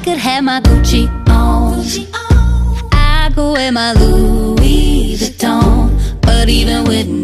could have my Gucci on, I could wear my Louis Vuitton, but even with